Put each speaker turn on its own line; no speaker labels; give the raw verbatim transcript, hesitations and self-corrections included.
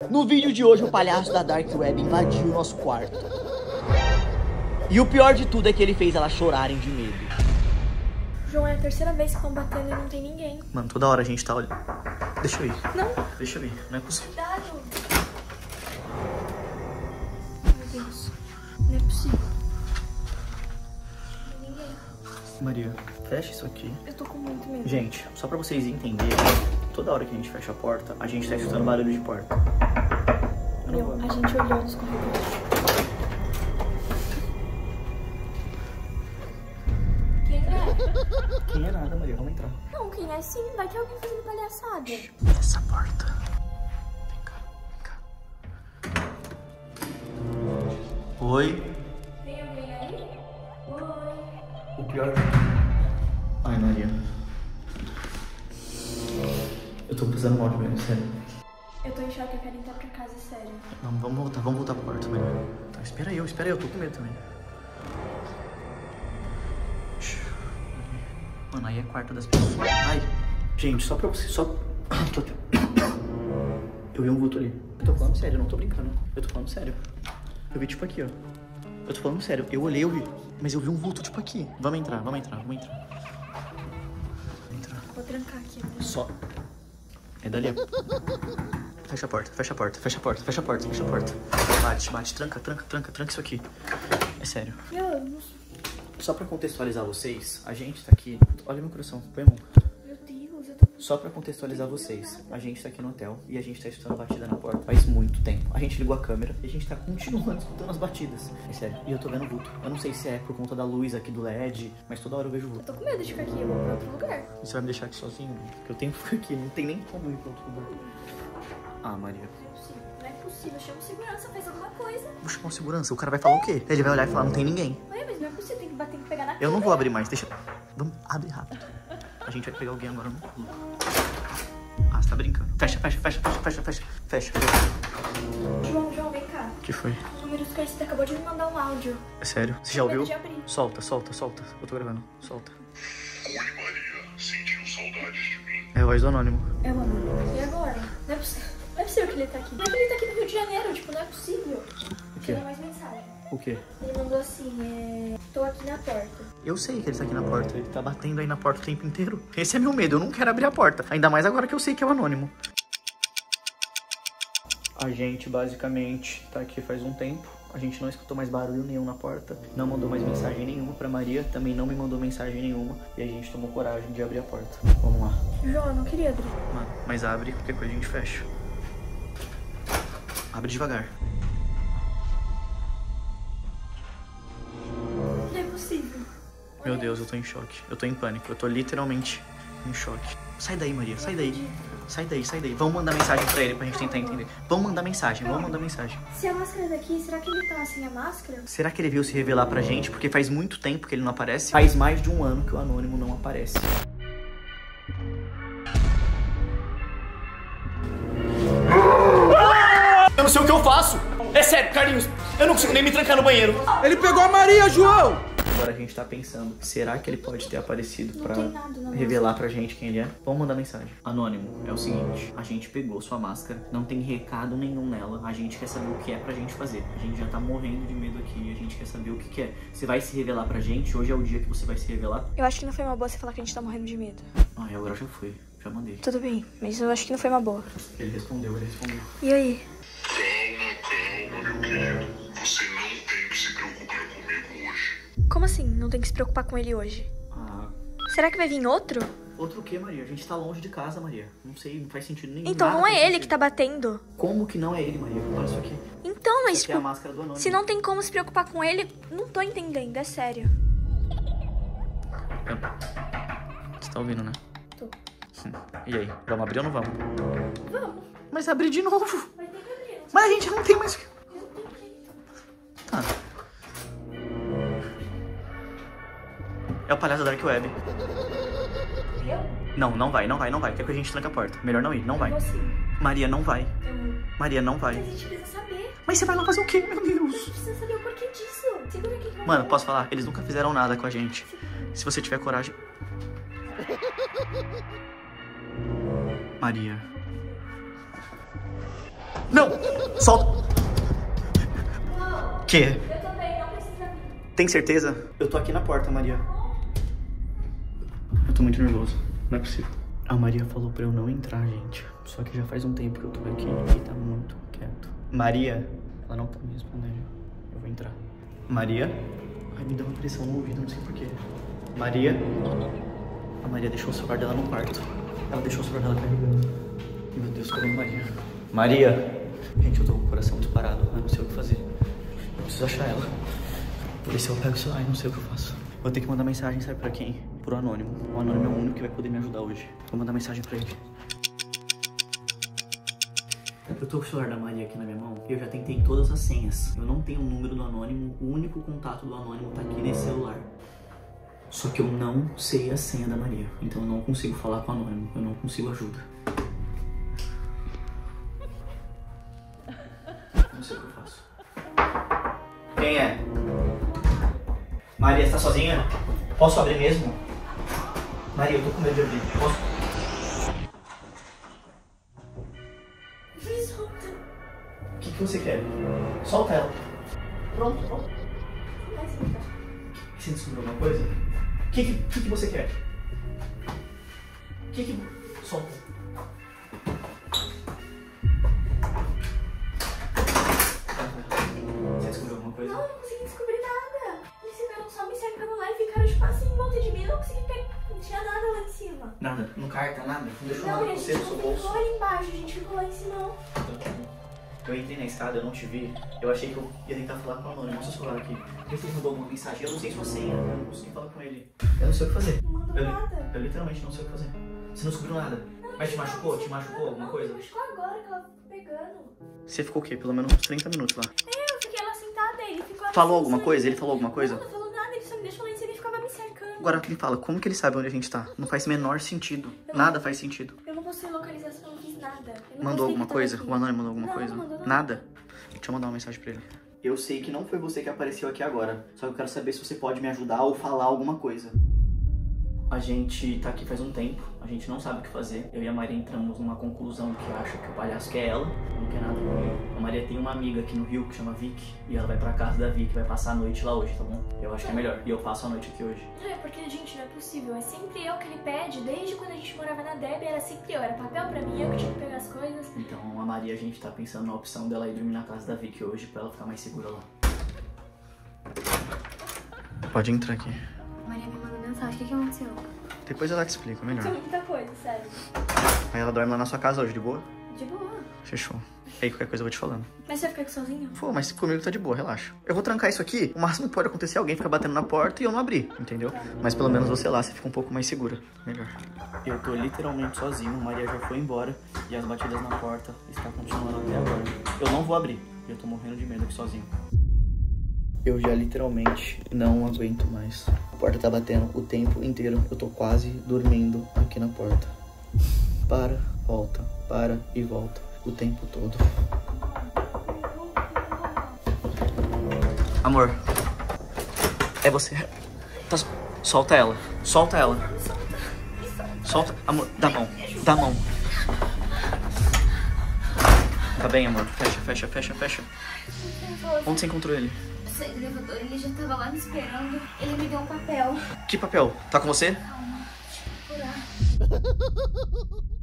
No vídeo de hoje, o palhaço da Dark Web invadiu o nosso quarto. E o pior de tudo é que ele fez elas chorarem de medo.
João, é a terceira vez que estão batendo e não tem ninguém.
Mano, toda hora a gente tá olhando. Deixa eu ir.
Não.
Deixa eu ir, não é possível.
Cuidado. Meu Deus. Não é possível. Não tem ninguém.
Maria, fecha isso aqui.
Eu tô com muito medo.
Gente, só pra vocês entenderem, toda hora que a gente fecha a porta, a gente tá escutando barulho de porta.
Meu, a gente olhou nos corredores. Quem é?
Quem é nada, Maria? Vamos entrar.
Não, quem é sim. Vai ter alguém fazendo palhaçada.
Essa porta. Vem cá, vem cá. Oi?
Tem alguém aí? Oi.
O pior... Ai, Maria. Eu tô passando mal de medo, sério.
Eu tô em choque, eu quero entrar pra casa, sério.
Não, vamos voltar, vamos voltar pra porta, Maria. Tá, espera aí, eu, espera aí, eu tô com medo também. Mano, aí é quarto das pessoas. Ai, gente, só pra você, só... Tô... Eu vi um vulto ali. Eu tô falando sério, eu não tô brincando. Eu tô falando sério. Eu vi tipo aqui, ó. Eu tô falando sério, eu olhei, eu vi. Mas eu vi um vulto tipo aqui. Vamos entrar, vamos entrar, vamos entrar. Vamos entrar.
Vou trancar aqui. Né?
Só... É dali. Fecha a porta, fecha a porta, fecha a porta, fecha a porta, fecha a porta. Bate, bate, tranca, tranca, tranca, tranca isso aqui. É sério.
Meu Deus.
Só pra contextualizar vocês, a gente tá aqui... Olha meu coração, põe a mão.
Meu Deus, eu tô...
Só pra contextualizar vocês, a gente tá aqui no hotel e a gente tá escutando batida na porta faz muito tempo. A gente ligou a câmera e a gente tá continuando escutando as batidas. É sério. E eu tô vendo vulto. Eu não sei se é por conta da luz aqui do L E D, mas toda hora eu vejo vulto.
Eu tô com medo de ficar aqui, eu vou pra outro lugar.
Você vai me deixar aqui sozinho? Porque eu tenho que ficar aqui, não tem nem como ir pra outro lugar. Ah, Maria.
Não é possível, não é possível. Chama o segurança, faz alguma coisa.
Vou chamar o segurança, o cara vai falar o quê? Ele vai olhar e falar, não tem ninguém.
Ué, mas não é possível, tem que bater, tem que pegar na
Eu não vou abrir mais, deixa... Vamos, abre rápido. A gente vai pegar alguém agora no pulo. Ah, você tá brincando. Fecha, fecha, fecha, fecha, fecha, fecha. Fecha.
João, João, vem cá.
O que foi?
O número desconhecido acabou de me mandar um áudio.
É sério? Você já
Tô com medo
ouviu?
de abrir.
Solta, solta, solta. Eu tô gravando. Solta.
Oi, Maria. Sentiu saudades de mim?
É a voz do anônimo.
É, mano. E agora? Não é possível. Não é possível que ele tá aqui. Não é que ele tá aqui no Rio de Janeiro. Tipo, não é possível.
O quê?
Chega mais mensagem.
O quê?
Ele mandou assim, é... Tô aqui na porta.
Eu sei que ele tá aqui na porta. Ele tá batendo aí na porta o tempo inteiro. Esse é meu medo. Eu não quero abrir a porta. Ainda mais agora que eu sei que é o anônimo. A gente, basicamente, tá aqui faz um tempo. A gente não escutou mais barulho nenhum na porta. Não mandou mais mensagem nenhuma pra Maria. Também não me mandou mensagem nenhuma. E a gente tomou coragem de abrir a porta. Vamos lá.
João, eu não queria abrir.
Mano, mas abre. Qualquer coisa a gente fecha. Abre devagar.
Não é possível.
Meu Deus, eu tô em choque. Eu tô em pânico. Eu tô literalmente em choque. Sai daí, Maria. Sai daí. Sai daí, sai daí. Vamos mandar mensagem pra ele pra gente tentar entender. Vamos mandar mensagem, vamos mandar mensagem.
Se a máscara é daqui, será que ele tá sem a máscara?
Será que ele veio se revelar pra gente? Porque faz muito tempo que ele não aparece. Faz mais de um ano que o anônimo não aparece. Eu não sei o que eu faço. É sério, Carlinhos. Eu não consigo nem me trancar no banheiro.
Ele pegou a Maria, João!
Agora a gente tá pensando, será que ele pode ter aparecido pra
tem nada na
revelar pra gente quem ele é? Vamos mandar mensagem. Anônimo, é o seguinte, a gente pegou sua máscara, não tem recado nenhum nela, a gente quer saber o que é pra gente fazer. A gente já tá morrendo de medo aqui, a gente quer saber o que que é. Você vai se revelar pra gente? Hoje é o dia que você vai se revelar?
Eu acho que não foi uma boa você falar que a gente tá morrendo de medo.
Ah, agora já foi, já mandei.
Tudo bem, mas eu acho que não foi uma boa.
Ele respondeu, ele respondeu.
E aí?
Calma, calma, meu querido. Você não tem que se preocupar comigo hoje.
Como assim? Não tem que se preocupar com ele hoje?
Ah,
Será que vai vir outro?
outro o que, Maria? A gente tá longe de casa, Maria. Não sei, não faz sentido nenhum.
Então
nada
não é
faz
ele
sentido.
que tá batendo.
Como que não é ele, Maria? Olha isso aqui.
Então, mas
Isso aqui é a
tipo,
máscara do anônimo.
se não tem como se preocupar com ele, não tô entendendo, é sério.
Você tá ouvindo, né?
Tô.
E aí, vamos abrir ou não vamos?
Vamos,
Mas abrir de novo.
vai ter que abrir.
Mas a gente não tem mais... Tá. É o palhaço da Dark Web.
Eu?
Não, não vai, não vai, não vai. Quer que a gente tranque a porta. Melhor não ir, não vai.
Eu vou sim.
Maria, não vai.
Eu...
Maria, não vai.
Mas a gente precisa saber.
Mas você vai lá fazer o quê, meu
A gente
Deus?
precisa saber o porquê disso. Segura aqui que vai
Mano,
ver.
posso falar? Eles nunca fizeram nada com a gente. Se você tiver coragem... Maria. Não! Solta! Que?
Eu também, não precisa vir.
Tem certeza? Eu tô aqui na porta, Maria. Eu tô muito nervoso. Não é possível. A Maria falou pra eu não entrar, gente. Só que já faz um tempo que eu tô aqui e tá muito quieto. Maria, ela não tá me respondendo. Eu vou entrar. Maria? Ai, me deu uma pressão no ouvido, não sei porquê. Maria? A Maria deixou o celular dela no quarto. Ela deixou o celular dela carregando. Meu Deus, cadê a Maria? Maria! Gente, eu tô com o coração disparado. Eu não sei o que fazer. Eu preciso achar ela. Vou ver se eu pego o celular, não sei o que eu faço. Vou ter que mandar mensagem, sabe pra quem? Pro Anônimo. O Anônimo é o único que vai poder me ajudar hoje. Vou mandar mensagem pra ele. Eu tô com o celular da Maria aqui na minha mão. Eu já tentei todas as senhas. Eu não tenho o número do Anônimo. O único contato do Anônimo tá aqui nesse celular. Só que eu não sei a senha da Maria. Então eu não consigo falar com o Anônimo. Eu não consigo ajuda. Não sei o que eu faço. Quem é? Maria, você tá sozinha? Posso abrir mesmo? Maria, eu tô com medo de abrir. Posso?
Me solta.
O que, que você quer? Solta ela. Pronto, pronto.
Vai soltar.
Você descobriu alguma coisa? O que, que, que, que você quer? O que que... Solta. Você descobriu alguma coisa?
Não, eu não consegui descobrir nada. Eles ficaram só me cercando lá e ficaram tipo assim em volta de mim. Eu não consegui pegar. Não tinha nada lá em cima.
Nada? No carta, nada? Não deixou
Não,
nada
e a
com você
gente
no seu
não
bolso?
ficou ali embaixo, a gente ficou lá em cima não.
Eu entrei na escada, eu não te vi. Eu achei que eu ia tentar falar com o Anônimo. Mostra o celular aqui. Porque você mandou alguma mensagem. Eu não sei sua senha. Eu não consegui falar com ele. Eu não sei o que fazer.
Não mandou
Eu,
nada.
eu literalmente não sei o que fazer. Você não descobriu nada? Mas te machucou? Te machucou alguma
Não,
coisa?
me machucou agora que ela ficou pegando.
Você ficou o quê? Pelo menos uns trinta minutos lá.
É, eu fiquei lá sentada e ele ficou...
Falou
assim,
alguma
sabe?
coisa? Ele falou alguma coisa?
Não, não falou nada, ele só me deixou lá em cima e ficava me cercando.
Agora me fala, como que ele sabe onde a gente tá? Não faz menor sentido.
Eu
Nada
não-
faz sentido.
Eu não postei localização, eu não fiz nada. Eu não
Mandou
postei
alguma
que eu
coisa?
tava
O
aqui.
Anônimo mandou alguma
Não,
coisa?
não mandou nada.
Nada? Deixa eu mandar uma mensagem pra ele. Eu sei que não foi você que apareceu aqui agora. Só que eu quero saber se você pode me ajudar ou falar alguma coisa. A gente tá aqui faz um tempo, a gente não sabe o que fazer. Eu e a Maria entramos numa conclusão que acha que o palhaço quer ela, não quer nada comigo. A Maria tem uma amiga aqui no Rio que chama Vicky, e ela vai pra casa da Vicky, vai passar a noite lá hoje, tá bom? Eu acho que é melhor, e eu passo a noite aqui hoje.
Não, é porque, gente, não é possível. É sempre eu que ele pede. Desde quando a gente morava na Deb, era sempre eu. Era papel pra mim, eu que tinha que pegar as coisas.
Então a Maria, a gente tá pensando na opção dela ir dormir na casa da Vicky hoje, pra ela ficar mais segura lá. Pode entrar aqui.
Maria me mandou mensagem. O que, que aconteceu?
Depois ela te explica, melhor.
Aconteceu muita coisa, sério.
Aí ela dorme lá na sua casa hoje, de boa?
De boa.
Fechou. Aí qualquer coisa eu vou te falando.
Mas você vai ficar aqui sozinho?
Pô, mas comigo tá de boa, relaxa. Eu vou trancar isso aqui, o máximo que pode acontecer é alguém ficar batendo na porta e eu não abrir, entendeu? Mas pelo menos você lá, você fica um pouco mais segura. Melhor. Eu tô literalmente sozinho, Maria já foi embora e as batidas na porta estão continuando até agora. Eu não vou abrir, eu tô morrendo de medo aqui sozinho. Eu já literalmente não aguento mais. A porta tá batendo o tempo inteiro, eu tô quase dormindo aqui na porta. Para, volta, para e volta o tempo todo. Amor, é você. Tá, solta ela, solta ela. Solta, amor, dá a mão, dá a mão. Tá bem, amor, fecha, fecha, fecha, fecha. Onde você encontrou ele?
Eu saí do elevador, ele já tava lá me esperando. Ele me deu um papel.
Que papel? Tá com você?
Calma, deixa eu procurar.